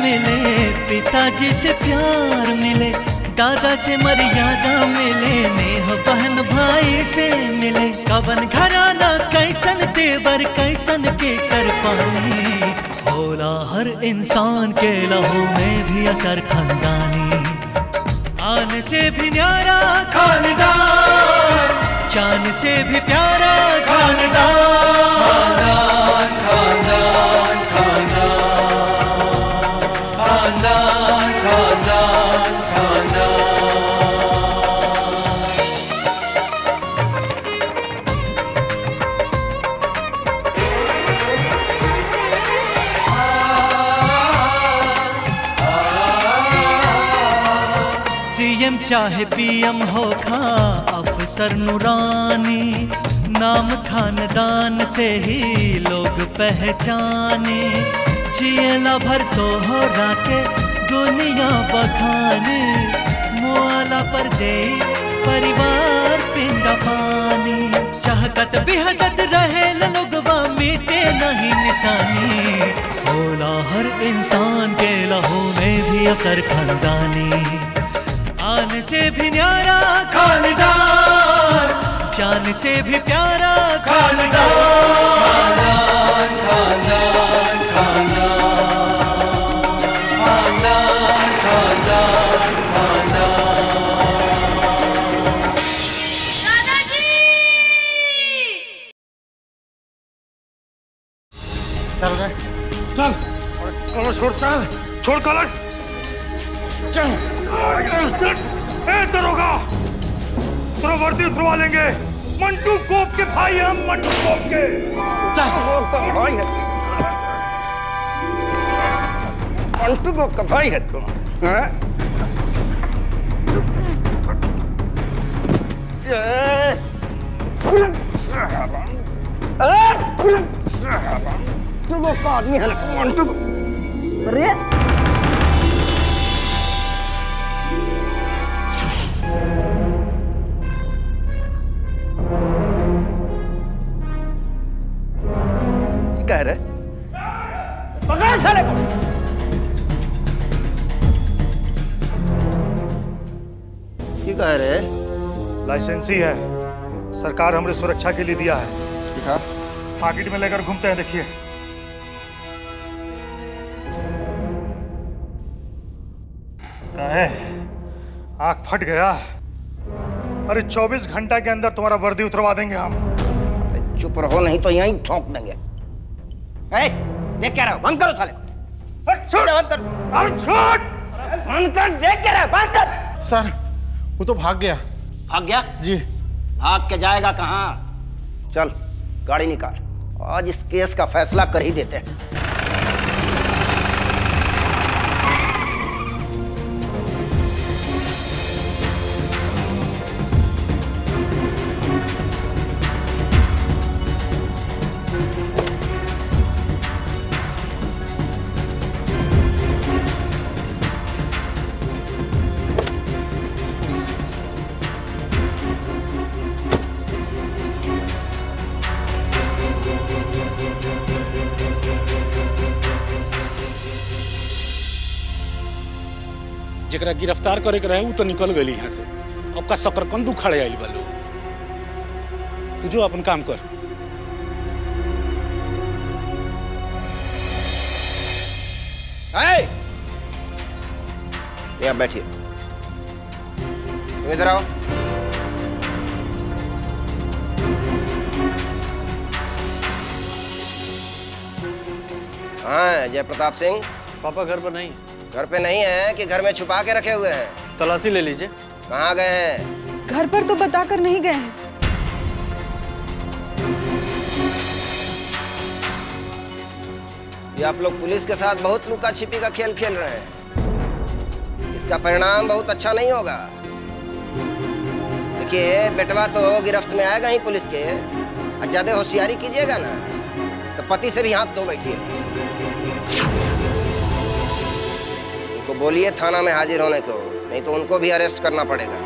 मिले, पिताजी से प्यार मिले, दादा से मर्यादा मिले, नेह बहन भाई से मिले। कवन घराना कैसन तेवर कैसन के कर पानी, होला हर इंसान के लहू में भी असर खानदानी। आन से भी न्यारा खानदान, जान से भी प्यारा खानदान। खानदान खानदान खानदान खानदान खानदान। सीएम चाहे पीएम हो खा अफसर नूरानी, नाम खानदान से ही लोग पहचाने। जियला भर तो हो राके दुनिया बखाने, मुआला पर दे परिवार पिंडा पानी। चाहत भी हसत रहे लोगवा मिटे नहीं निशानी, होला हर इंसान के लहू में भी असर खानदानी। आन से भी न्यारा खानदान, जान से भी प्यारा खानदान। खानदान खानदान खानदान खानदान खानदान। दादाजी! चल रहे चल, कलश छोड़, चल छोड़ कलश, चल चल चल। ए दरोगा, तेरा वर्दी उतरवा लेंगे। मंटू गोप के भाई हम, मंटू गोप के। चल, भाई है मंटू गोप का भाई है तुम, हाँ? मंटू गोप का आदमी है ना, मंटू गोप। अरे कह रहे पकड़ साले को। क्या कह रहे? लाइसेंसी है, सरकार हमरे सुरक्षा के लिए दिया है। दिखा, पॉकेट में लेकर घूमते हैं, देखिए। कहे आंख फट गया। अरे 24 घंटा के अंदर तुम्हारा वर्दी उतरवा देंगे हम। चुप रहो नहीं तो यहीं ठोक देंगे। देख क्या रहा, बंद करो साले को। बंद कर, बंद कर, देख क्या रहा, बंद कर। सर वो तो भाग गया। भाग गया? जी। भाग के जाएगा कहाँ? चल गाड़ी निकाल, आज इस केस का फैसला कर ही देते हैं। जरा गिरफ्तार करे के रहे तो निकल गई यहाँ से। अब का सकरकंद उखाड़े आइल बा लोग। तू जो अपन काम कर। यहाँ बैठिए, इधर आओ। हाँ जय प्रताप सिंह। पापा घर पर नहीं। घर पे नहीं है कि घर में छुपा के रखे हुए हैं? तलाशी ले लीजिए। कहाँ गए हैं? घर पर तो बताकर नहीं गए हैं। ये आप लोग पुलिस के साथ बहुत लुका छिपी का खेल खेल रहे हैं। इसका परिणाम बहुत अच्छा नहीं होगा। देखिए बेटवा तो गिरफ्त में आएगा ही पुलिस के, और ज्यादा होशियारी कीजिएगा ना तो पति से भी हाथ धो बैठिए। उनको बोलिए थाना में हाजिर होने को, नहीं तो उनको भी अरेस्ट करना पड़ेगा।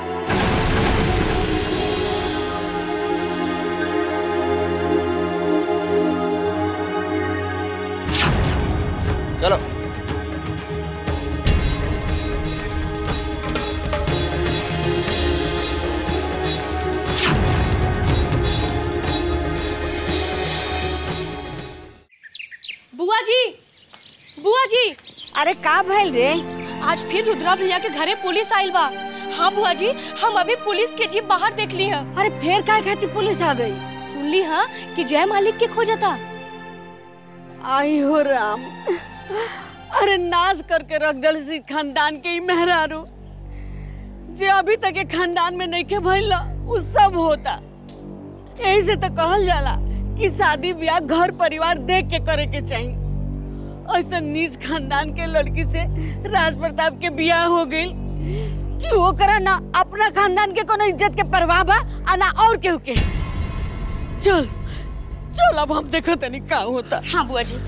चलो बुआ जी। अरे का भइल रे? आज फिर रुद्रा भैया के घरे पुलिस आइल बा। हाँ बुआ जी, हम अभी पुलिस के जीप बाहर देख ली है। अरे फिर काय कहती पुलिस आ गई? सुन ली हाँ कि जय मालिक के खोजता। आई हो राम, अरे नाश करके रख दल सी खानदान के ही मेहरारू जे अभी तक के खानदान में नहीं के भइल उ सब होता। यही से तो कहल जाला कि शादी ब्याह घर परिवार देख के करे के चाहिए। ऐसा नीच खानदान के लड़की से राज प्रताप के ब्याह हो गई कि वो करा ना अपना खानदान के कोनो इज्जत के परवाह बा आ ना और केहू के। चल चल अब हम देखो तनी का होता। हाँ बुआ जी।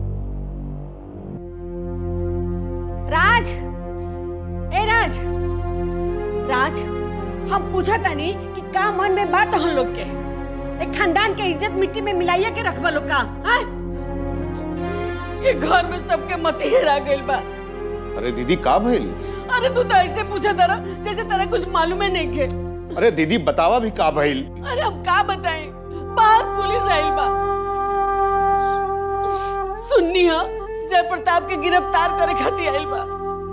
राज, ए राज, राज, हम पूछा तनी कि का मन में बात हम लोग के एक खानदान के इज्जत मिट्टी में मिलाइया के रखबा लोग का? हाँ? ये घर में सबके मती हेरा गइल बा। अरे दीदी का भइल? अरे तू तो ऐसे पूछा तारा जैसे तेरा कुछ मालूम है नहीं के। अरे दीदी बतावा भी का भइल? अरे हम का बताएं, बाहर पुलिस आइल बा। सुननी है जय प्रताप के गिरफ्तार करे खातिर आइल बा।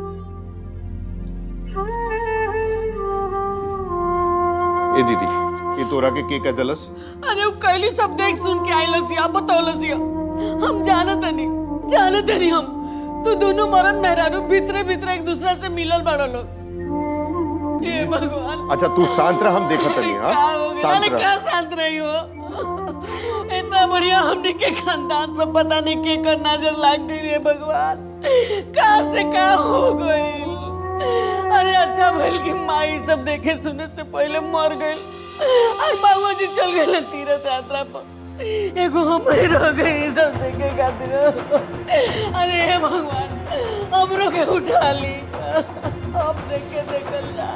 ए दीदी ये तोरा के कह दलस? अरे वो कहली सब देख सुन के आइलस या बतौलस या। हम जानत नहीं हम तू दोनों मर्द मेहरारू भीतरे भीतरे एक दूसरे से मिलल बड़ा लोग। हे भगवान। अच्छा तू शांत रह, हम देखत नहीं। हां शांत रह। क्या शांत रही हो? इतना बढ़िया हमने के खानदान पर पता नहीं के कर नजर लाग गई रे भगवान। कहां से क्या हो गई? अरे अच्छा भइल कि माई सब देखे सुने से पहले मर गई और बाबू जी चल गए तीर्थ यात्रा पर। एगो हम रह गई सब देखे खातिर। अरे हे भगवान हमरो के उठा ली, अब देख के देखल जा।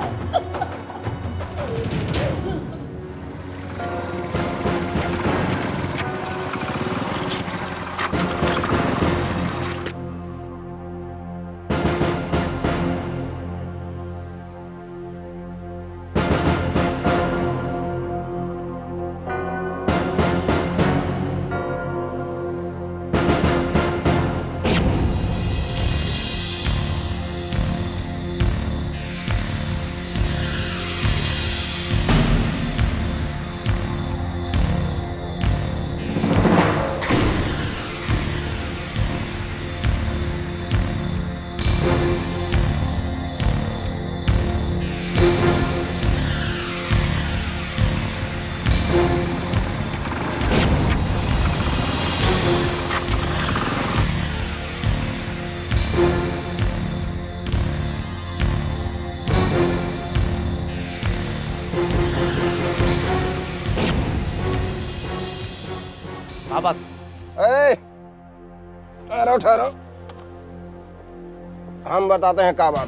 बात ठहरो ठहरो, हम बताते हैं क्या बात।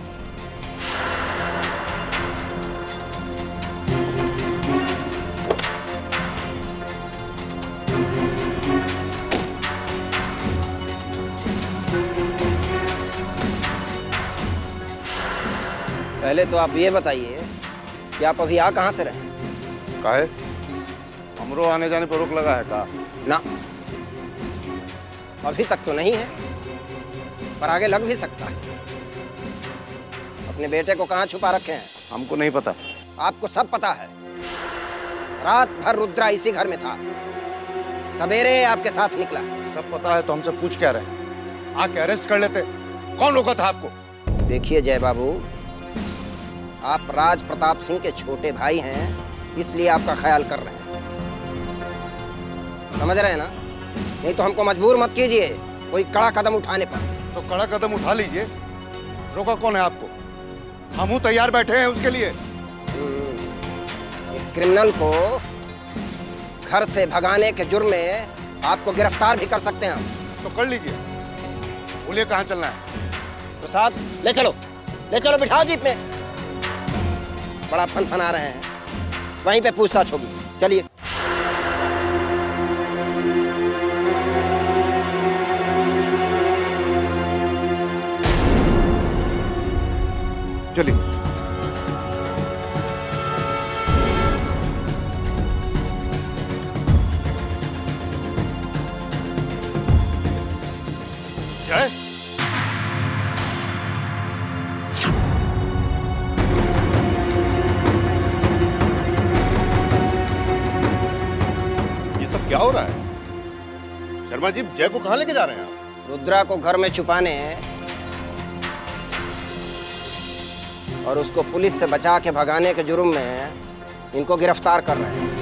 पहले तो आप ये बताइए कि आप अभी आ कहाँ से रहे? काहे? हमरो आने जाने पर रोक लगा है का? ना, अभी तक तो नहीं है, पर आगे लग भी सकता है। अपने बेटे को कहाँ छुपा रखे हैं? हमको नहीं पता। आपको सब पता है। रात भर रुद्रा इसी घर में था, सवेरे आपके साथ निकला। सब पता है तो हमसे पूछ क्या रहे? आके अरेस्ट कर लेते। कौन रोका था आपको? देखिए जय बाबू, आप राज प्रताप सिंह के छोटे भाई हैं, इसलिए आपका ख्याल कर रहे हैं। समझ रहे हैं ना? नहीं तो हमको मजबूर मत कीजिए कोई कड़ा कदम उठाने पर। तो कड़ा कदम उठा लीजिए, रोका कौन है आपको? हम तैयार बैठे हैं उसके लिए। क्रिमिनल को घर से भगाने के जुर्म में आपको गिरफ्तार भी कर सकते हैं हम। तो कर लीजिए। बोलिए कहाँ चलना है? प्रसाद ले चलो बिठाओ जीप में। बड़ा फन-फना रहे हैं, वहीं पे पूछताछ होगी। चलिए। चलिए। क्या हो रहा है? शर्मा जी, जय को कहाँ लेके जा रहे हैं आप? रुद्रा को घर में छुपाने और उसको पुलिस से बचा के भगाने के जुर्म में इनको गिरफ्तार कर रहे हैं।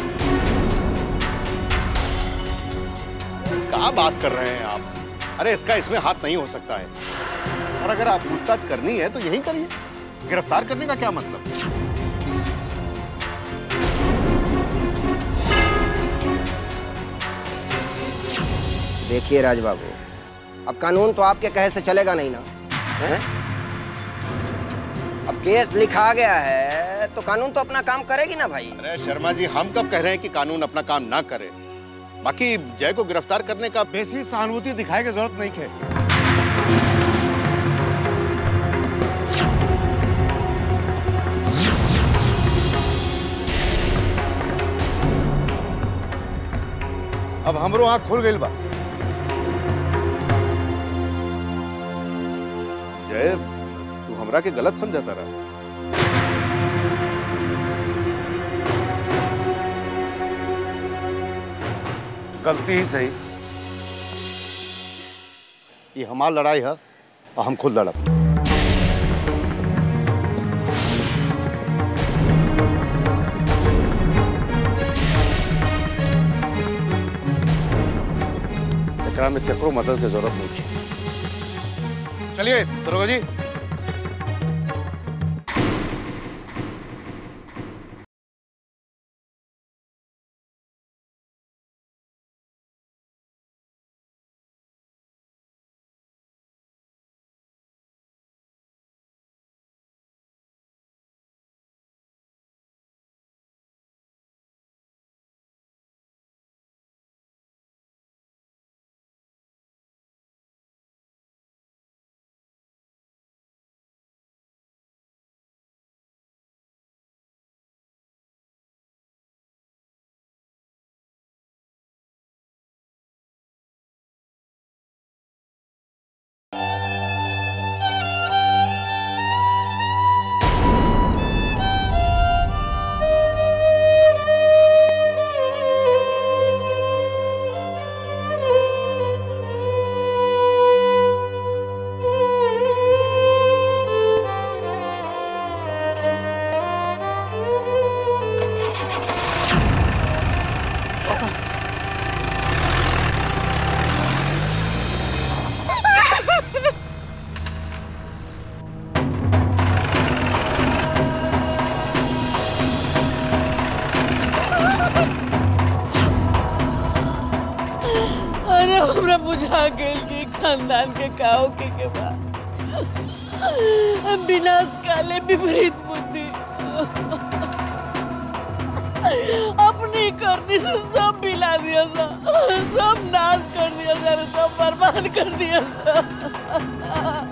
क्या बात कर रहे हैं आप? अरे इसका इसमें हाथ नहीं हो सकता है। और अगर आप पूछताछ करनी है तो यही करिए। गिरफ्तार करने का क्या मतलब? देखिए राज बाबू, अब कानून तो आपके कहे से चलेगा नहीं ना, हैं? अब केस लिखा गया है तो कानून तो अपना काम करेगी ना भाई। अरे शर्मा जी, हम कब कह रहे हैं कि कानून अपना काम ना करे? बाकी जय को गिरफ्तार करने का बेसी सहानुभूति दिखाए की जरूरत नहीं है। अब हमरो आँख खुल गई बा। जय, तू हमरा के गलत समझता रहा। गलती ही सही, ये हमारी लड़ाई है और हम खुद लड़ब। एकरा में केकरो मदद की जरूरत नहीं है। चलिए दरोगा जी। हमरा बुझा गेल कि खानदान के काओ के बाद विनाश काले विपरीत बुद्धि अपनी करनी से सब मिला दिया सा, सब नाश कर दिया सा, सब बर्बाद कर दिया सा।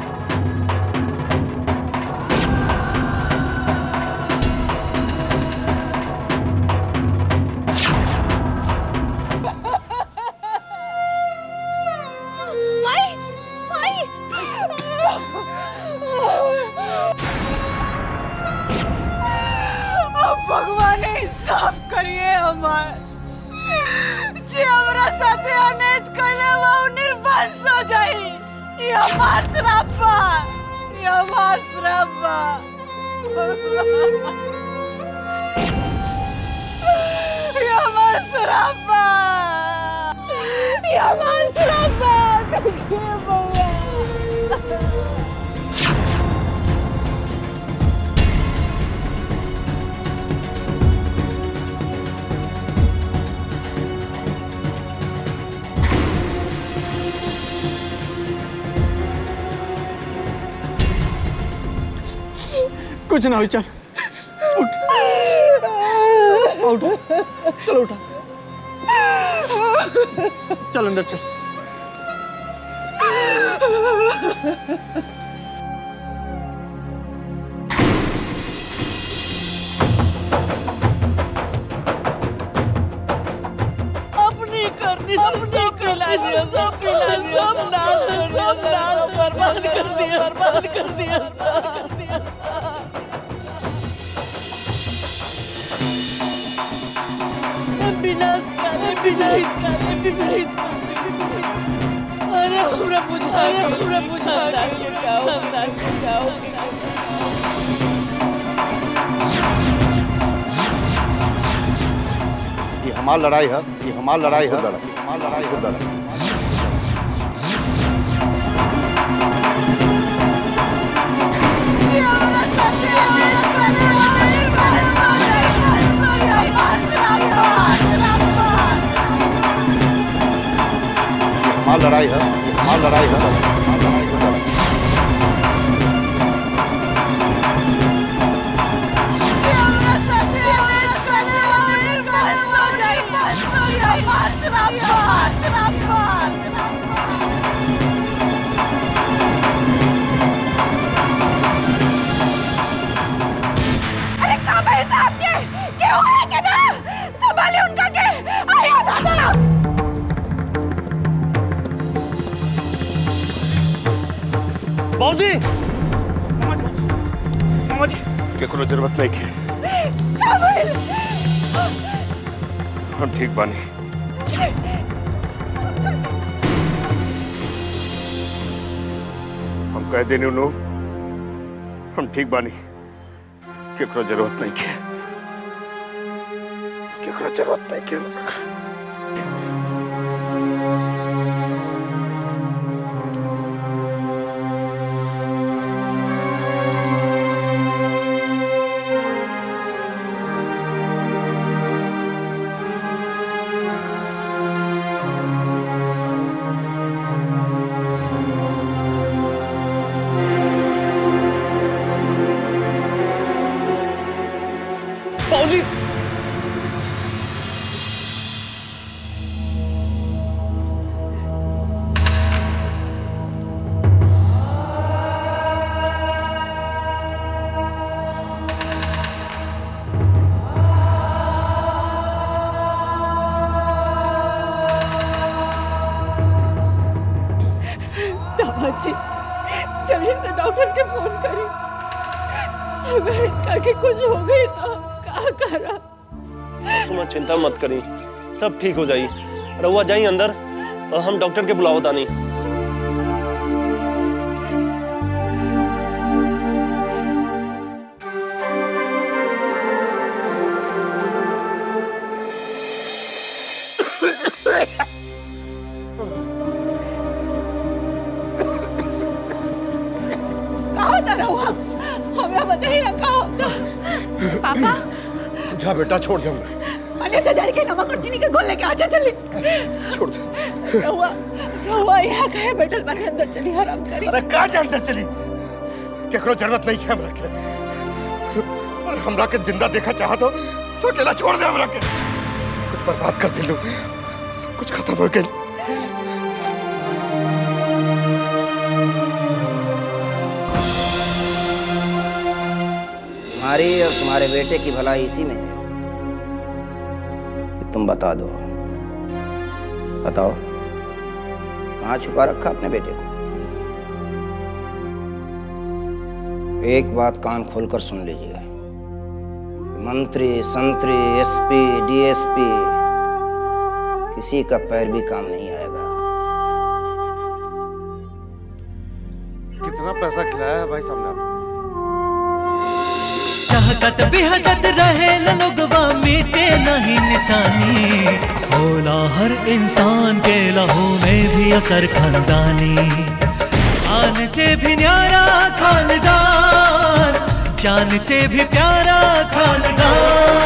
भगवान इंसाफ करिए हमार जे हमरा साथे अनैत कइले वो निर्वंश हो जाई। ये हमार श्राप बा, ये हमार श्राप बा। ये हमार श्राप बा, ये हमार श्राप बा। देखिए बउआ, कुछ ना हो, चल उठ, उठ, चलो उठा, चल अंदर चल। अपनी करनी से पिला दिया, सब पिला दिया, सब नाश कर दिया, सब नाश बर्बाद कर दिया, बर्बाद कर दिया। विनाश करे, विनाश करे, विनाश करे। अरे हमरा बुझा के जाओ। ये हमारी लड़ाई है, ये हमारी लड़ाई है, हमारी लड़ाई है। हमारी लड़ाई है, हमारी लड़ाई है, हमारी लड़ाई है। अरे कहाँ भाई साहब के हुआ है क्या ना? संभाले उनका के आया दादा। बाबूजी, मामा जी, केकरो जरूरत नहीं है। हम ठीक बानी। हम कह देने उन्हों, हम ठीक बानी। केकरो जरूरत नहीं है, केकरो जरूरत नहीं है। बाबूजी, दामाद जी, जल्दी से डॉक्टर के फोन करी। अगर इनका के कुछ हो गई तो क्या करा? सुमन चिंता मत करी, सब ठीक हो जाई। रहुआ जाई अंदर और हम डॉक्टर के बुलाओ तानी। रहुआ हमरा बताइए ना क्या होता? पापा जा बेटा, छोड़ दे। मैंने जाके के नमक और चीनी के घोल लेके आजा चली। छोड़ दे। रहुआ यहाँ कहे बैठल बने, अंदर चली आराम करी। अरे कहाँ जा अंदर चली? केकरो जरूरत नहीं है हमरा के। अरे हमरा के जिंदा देखा चाहा तो अकेला छोड़ दे हमरा के। सब कुछ बर्बाद कर दिलू, सब कुछ खत्म हो गया। तुम्हारी और तुम्हारे बेटे की भलाई इसी में है कि तुम बता दो। बताओ, कहाँ छुपा रखा अपने बेटे को? एक बात कान खोलकर सुन लीजिए। मंत्री, संतरी, एसपी, डीएसपी किसी का पैर भी काम नहीं आएगा। कितना पैसा खिलाया है भाई साहब ने? चाहत भी हसत रहे लोगवा, मिटे नहीं निशानी। होला हर इंसान के लहू में भी असर खानदानी। आन से भी न्यारा खानदान, जान से भी प्यारा खानदान।